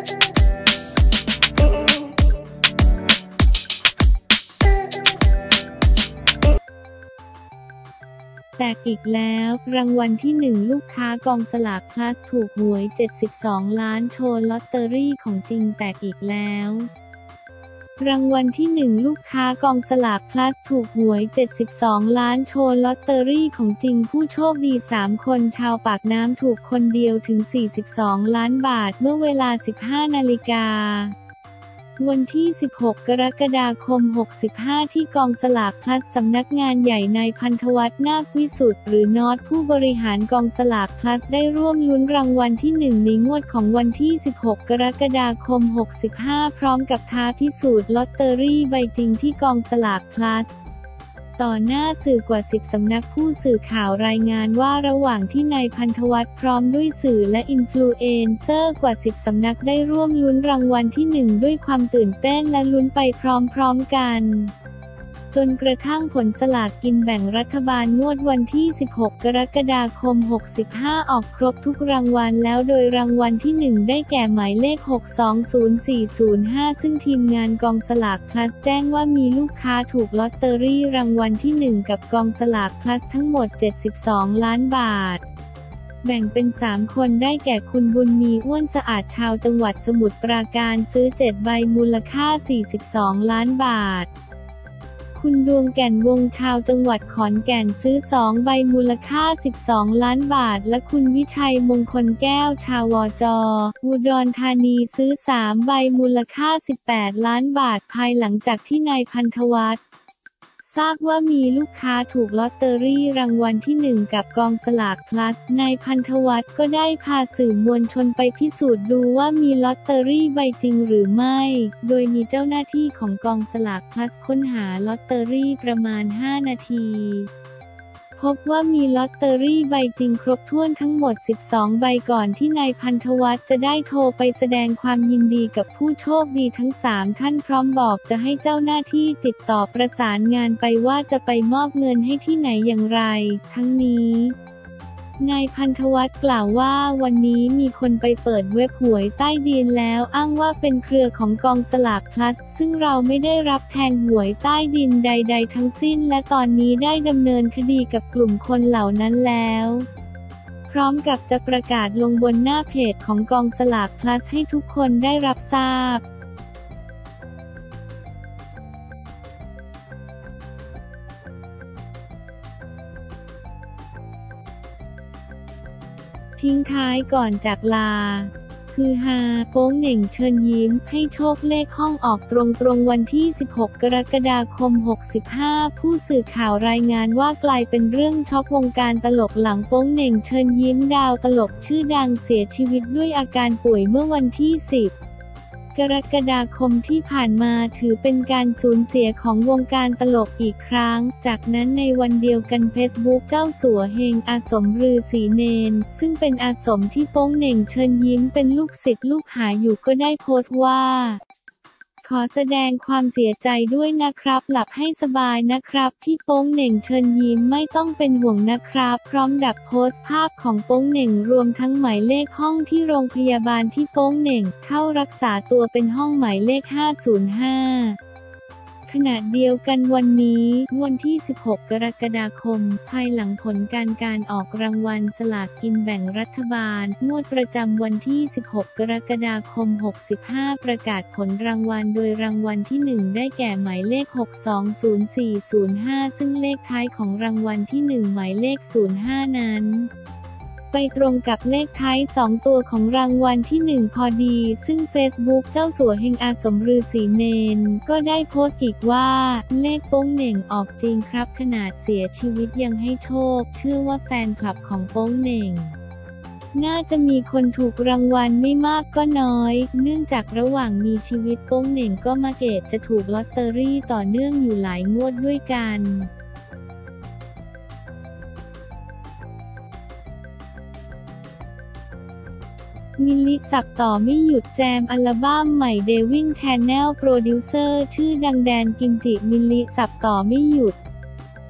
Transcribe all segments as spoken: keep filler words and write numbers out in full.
แตกอีกแล้วรางวัลที่หนึ่งลูกค้ากองสลากพลัสถูกหวยเจ็ดสิบสองล้านโชว์ลอตเตอรี่ของจริงแตกอีกแล้วรางวัลที่หนึ่งลูกค้ากองสลากพลัสถูกหวยเจ็ดสิบสองล้านโชว์ลอตเตอรี่ของจริงผู้โชคดีสามคนชาวปากน้ำถูกคนเดียวถึงสี่สิบสองล้านบาทเมื่อเวลา สิบห้านาฬิกาวันที่สิบหกกรกฎาคมหกสิบห้าที่กองสลากพลัสสำนักงานใหญ่นายพันธวัฒน์นาควิสุทธิ์หรือน็อตผู้บริหารกองสลากพลัสได้ร่วมลุ้นรางวัลที่หนึ่งในงวดของวันที่สิบหกกรกฎาคมหกสิบห้าพร้อมกับท้าพิสูจน์ลอตเตอรี่ใบจริงที่กองสลากพลัสต่อหน้าสื่อกว่าสิบสำนักผู้สื่อข่าวรายงานว่าระหว่างที่นายพันธวัฒน์พร้อมด้วยสื่อและอินฟลูเอนเซอร์กว่าสิบสำนักได้ร่วมลุ้นรางวัลที่หนึ่งด้วยความตื่นเต้นและลุ้นไปพร้อมๆกันจนกระทั่งผลสลากกินแบ่งรัฐบาลงวดวันที่สิบหกกรกฎาคมหกสิบห้าออกครบทุกรางวัลแล้วโดยรางวัลที่หนึ่งได้แก่หมายเลขหก สอง ศูนย์ สี่ ศูนย์ ห้าซึ่งทีมงานกองสลากพลัสแจ้งว่ามีลูกค้าถูกลอตเตอรี่รางวัลที่หนึ่งกับกองสลากพลัสทั้งหมดเจ็ดสิบสองล้านบาทแบ่งเป็นสามคนได้แก่คุณบุญมีอ้วนสะอาดชาวจังหวัดสมุทรปราการซื้อเจ็ดใบมูลค่าสี่สิบสองล้านบาทคุณดวงแก่นวงชาวจังหวัดขอนแก่นซื้อสองใบมูลค่าสิบสองล้านบาทและคุณวิชัยมงคลแก้วชาววจ.อุดรธานีซื้อสามใบมูลค่าสิบแปดล้านบาทภายหลังจากที่นายพันธวัฒน์ทราบว่ามีลูกค้าถูกลอตเตอรี่รางวัลที่หนึ่งกับกองสลากพลัสนายพันธวัฒน์ก็ได้พาสื่อมวลชนไปพิสูจน์ดูว่ามีลอตเตอรี่ใบจริงหรือไม่โดยมีเจ้าหน้าที่ของกองสลากพลัสค้นหาลอตเตอรี่ประมาณห้านาทีพบว่ามีลอตเตอรี่ใบจริงครบถ้วนทั้งหมดสิบสองใบก่อนที่นายพันธวัฒน์จะได้โทรไปแสดงความยินดีกับผู้โชคดีทั้งสามท่านพร้อมบอกจะให้เจ้าหน้าที่ติดต่อประสานงานไปว่าจะไปมอบเงินให้ที่ไหนอย่างไรทั้งนี้นายพันธวัฒน์กล่าวว่าวันนี้มีคนไปเปิดเว็บหวยใต้ดินแล้วอ้างว่าเป็นเครือของกองสลากพลัสซึ่งเราไม่ได้รับแทงหวยใต้ดินใดๆทั้งสิ้นและตอนนี้ได้ดำเนินคดีกับกลุ่มคนเหล่านั้นแล้วพร้อมกับจะประกาศลงบนหน้าเพจของกองสลากพลัสให้ทุกคนได้รับทราบทิ้งท้ายก่อนจากลาคือฮาโป้งเหน่งเชิญยิ้มให้โชคเลขห้องออกตรงตรงวันที่สิบหกกรกฎาคมหกสิบห้าผู้สื่อข่าวรายงานว่ากลายเป็นเรื่องช็อกวงการตลกหลังโป้งเหน่งเชิญยิ้มดาวตลกชื่อดังเสียชีวิตด้วยอาการป่วยเมื่อวันที่สิบกรกฎาคมที่ผ่านมาถือเป็นการสูญเสียของวงการตลกอีกครั้งจากนั้นในวันเดียวกันเฟซบุ๊กเจ้าสัวเฮงอาสมฤาษีเนรซึ่งเป็นอาสมที่โป้งเหน่งเชิญยิ้มเป็นลูกศิษย์ลูกหาอยู่ก็ได้โพสต์ว่าขอแสดงความเสียใจด้วยนะครับหลับให้สบายนะครับพี่โป้งเหน่งเชิญยิ้มไม่ต้องเป็นห่วงนะครับพร้อมดับโพสต์ภาพของโป้งเหน่งรวมทั้งหมายเลขห้องที่โรงพยาบาลที่โป้งเหน่งเข้ารักษาตัวเป็นห้องหมายเลขห้าศูนย์ห้าขณะเดียวกันวันนี้วันที่สิบหกกรกฎาคมภายหลังผลการการออกรางวัลสลากกินแบ่งรัฐบาลงวดประจำวันที่สิบหกกรกฎาคมหกสิบห้าประกาศผลรางวัลโดยรางวัลที่หนึ่งได้แก่หมายเลขหก สอง ศูนย์ สี่ ศูนย์ ห้าซึ่งเลขท้ายของรางวัลที่หนึ่งหมายเลขศูนย์ห้านั้นไปตรงกับเลขท้ายสองตัวของรางวัลที่หนึ่งพอดีซึ่งเฟซบุ๊กเจ้าสัวเฮงอาสมฤาษีเนรก็ได้โพสต์อีกว่าเลขโป้งเหน่งออกจริงครับขนาดเสียชีวิตยังให้โชคเชื่อว่าแฟนคลับของโป้งเหน่งน่าจะมีคนถูกรางวัลไม่มากก็น้อยเนื่องจากระหว่างมีชีวิตโป้งเหน่งก็มักเกตจะถูกลอตเตอรี่ต่อเนื่องอยู่หลายงวดด้วยกันมิลลิสับต่อไม่หยุดแจมอัลบั้มใหม่เดวินแชนแนลโปรดิวเซอร์ชื่อดังแดนกิมจิมิลลิสับต่อไม่หยุด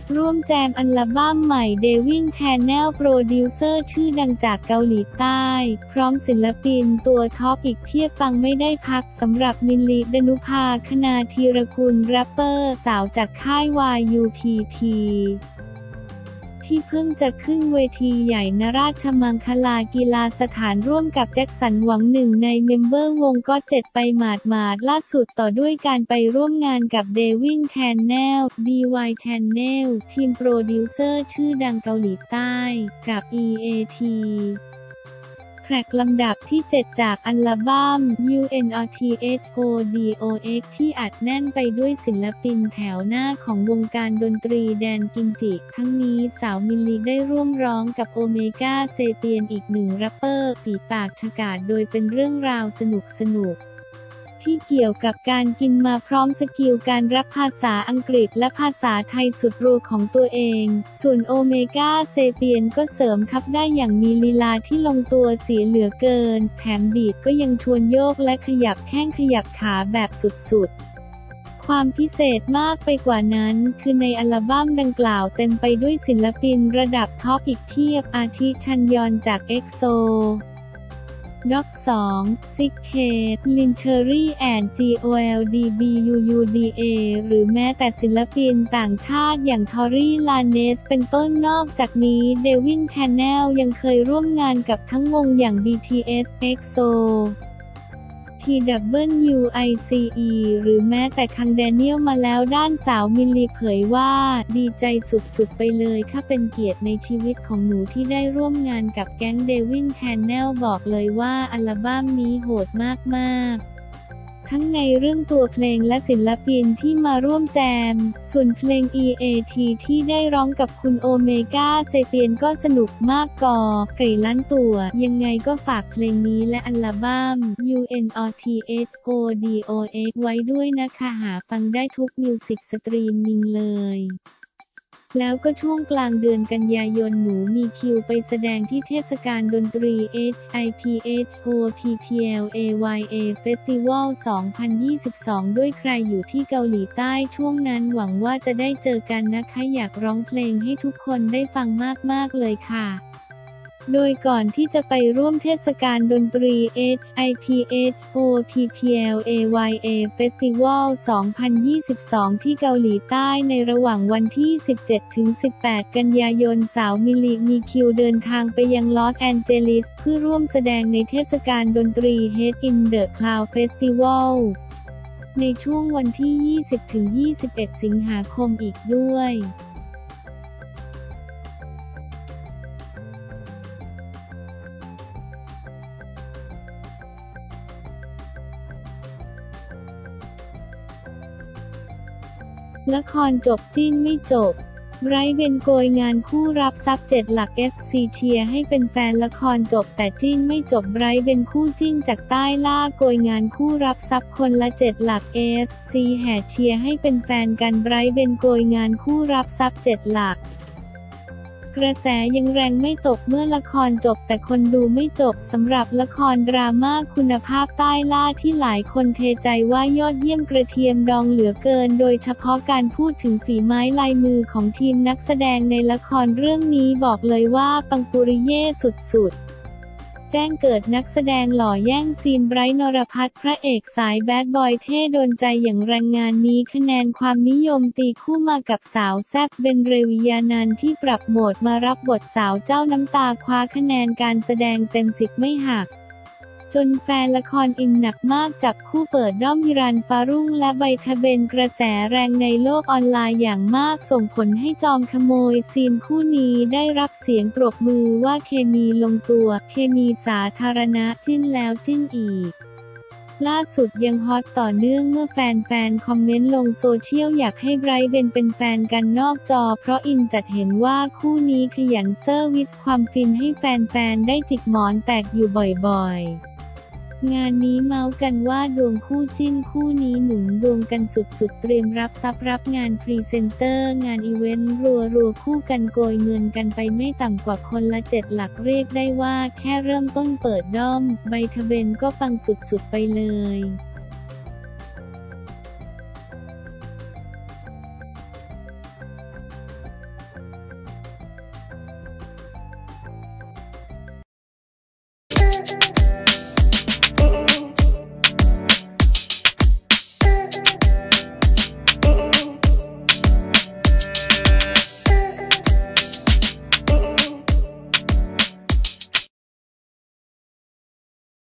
ร่วมแจมอัลบั้มใหม่ Devin Channel โปรดิวเซอร์ชื่อดังจากเกาหลีใต้ พร้อมศิลปินตัวท็อปอีกเพียบฟังไม่ได้พักสำหรับมิลลิ ดนุภา คณาธีรกุล แรปเปอร์สาวจากค่าย วาย ยู พี พี ที่เพิ่งจะขึ้นเวทีใหญ่ณราชมังคลากีฬาสถานร่วมกับแจ็คสันหวังหนึ่งในเมมเบอร์วงก็อต เจ็ดไปหมาดๆล่าสุดต่อด้วยการไปร่วมงานกับ Devin Channel ดี วาย Channel ทีมโปรดิวเซอร์ชื่อดังเกาหลีใต้กับ อี เอ ที แทร็กลำดับที่ เจ็ด จากอัลบั้ม ยู เอ็น โอ ที เอส โอ ดี โอ เอ็กซ์ ที่อัดแน่นไปด้วยศิลปินแถวหน้าของวงการดนตรีแดนกิมจิ ทั้งนี้สาวมิลลิได้ร่วมร้องกับโอเมก้าเซเปียนอีกหนึ่งแรปเปอร์ฝีปากฉกาจโดยเป็นเรื่องราวสนุกๆที่เกี่ยวกับการกินมาพร้อมสกิลการรับภาษาอังกฤษและภาษาไทยสุดโรของตัวเอง ส่วนโอเมก้าเซเปียนก็เสริมทับได้อย่างมีลีลาที่ลงตัวเสียเหลือเกิน แถมบีทก็ยังชวนโยกและขยับแข้งขยับขาแบบสุดๆ ความพิเศษมากไปกว่านั้นคือในอัลบั้มดังกล่าวเต็มไปด้วยศิลปินระดับท็อปอีกเพียบอาทิชันยอนจาก เอ็กโซด็อก สอง ซิก เคท ลิน เชอรี่ แอนด์ จี โอ แอล ดี บี ยู ยู ดี เอ หรือแม้แต่ศิลปินต่างชาติอย่างทอรี่ ลาเนสเป็นต้นนอกจากนี้ Devin Channel ยังเคยร่วมงานกับทั้งวงอย่าง บี ที เอส เอ็กโซ ที ดับเบิลยู ไอ ซี อี หรือแม้แต่คังแดเนียลมาแล้วด้านสาวมิลลิเผยว่าดีใจสุดๆไปเลยค่ะเป็นเกียรติในชีวิตของหนูที่ได้ร่วมงานกับแก๊ง Devin Channel บอกเลยว่าอัลบั้มนี้โหดมากๆทั้งในเรื่องตัวเพลงและศิลปินที่มาร่วมแจมส่วนเพลง อี เอ ที ที่ได้ร้องกับคุณโอเมก้าเซเปียนก็สนุกมากกอไก่ล้านตัวยังไงก็ฝากเพลงนี้และอัลบั้ม ยู เอ็น โอ ที เอส โอ ดี โอ เอ็กซ์ ไว้ด้วยนะคะหาฟังได้ทุกมิวสิกสตรีมมิ่งเลยแล้วก็ช่วงกลางเดือนกันยายนหนูมีคิวไปแสดงที่เทศกาลดนตรี เอช ไอ พี เอช โอ พี พี แอล เอ วาย เอ Festival สองพันยี่สิบสอง ด้วยใครอยู่ที่เกาหลีใต้ช่วงนั้นหวังว่าจะได้เจอกันนะคะอยากร้องเพลงให้ทุกคนได้ฟังมากๆเลยค่ะโดยก่อนที่จะไปร่วมเทศกาลดนตรี เอช ไอ พี เอช โอ พี พี แอล เอ วาย เอ Festival สองพันยี่สิบสอง ที่เกาหลีใต้ในระหว่างวันที่ สิบเจ็ดถึงสิบแปด กันยายนสาวมิลลิมีคิวเดินทางไปยังลอสแอนเจลิสเพื่อร่วมแสดงในเทศกาลดนตรี Head in the Cloud Festival ในช่วงวันที่ ยี่สิบถึงยี่สิบเอ็ด สิงหาคมอีกด้วยละครจบจิ้นไม่จบไบรท์เบนโกยงานคู่รับทรัพย์เจ็ดหลัก เอฟ ซี เชียร์ให้เป็นแฟนละครจบแต่จิ้นไม่จบไบรท์เป็นคู่จิ้นจากใต้ล่าโกยงานคู่รับทรัพย์คนละเจ็ดหลัก เอฟ ซี แห่เชียร์ให้เป็นแฟนกันไบรท์เบนโกยงานคู่รับทรัพย์เจ็ดหลักกระแสยังแรงไม่ตกเมื่อละครจบแต่คนดูไม่จบสำหรับละครดราม่าคุณภาพใต้ล่าที่หลายคนเทใจว่ายอดเยี่ยมกระเทียมดองเหลือเกินโดยเฉพาะการพูดถึงฝีไม้ลายมือของทีมนักแสดงในละครเรื่องนี้บอกเลยว่าปังปุริเย่สุดๆแจ้งเกิดนักแสดงหล่อแย่งซีนไบรท์ นรพัฒน์พระเอกสายแบดบอยเท่โดนใจอย่างแรงงานนี้คะแนนความนิยมตีคู่มากับสาวแซ่บเบนเรวิยานันท์ที่ปรับโหมดมารับบทสาวเจ้าน้ำตาคว้าคะแนนการแสดงเต็มสิบไม่หักจนแฟนละครอินหนักมากจับคู่เปิดด้อมฮิรันฟารุ่งและใบทะเบนกระแสแรงในโลกออนไลน์อย่างมากส่งผลให้จอมขโมยซีนคู่นี้ได้รับเสียงปรบมือว่าเคมีลงตัวเคมีสาธารณะจิ้นแล้วจิ้นอีกล่าสุดยังฮอตต่อเนื่องเมื่อแฟนๆคอมเมนต์ลงโซเชียลอยากให้ไบรท์เบนเป็นแฟนกันนอกจอเพราะอินจัดเห็นว่าคู่นี้ขยันเซอร์วิสความฟินให้แฟนๆได้จิกหมอนแตกอยู่บ่อยๆงานนี้เมาส์กันว่าดวงคู่จิ้นคู่นี้หนุนดวงกันสุดๆเตรียมรับทรัพย์รับงานพรีเซนเตอร์งานอีเวนต์รัวๆคู่กันโกยเงินกันไปไม่ต่ำกว่าคนละเจ็ดหลักเรียกได้ว่าแค่เริ่มต้นเปิดด้อมใบทะเบนก็ปังสุดๆไปเลย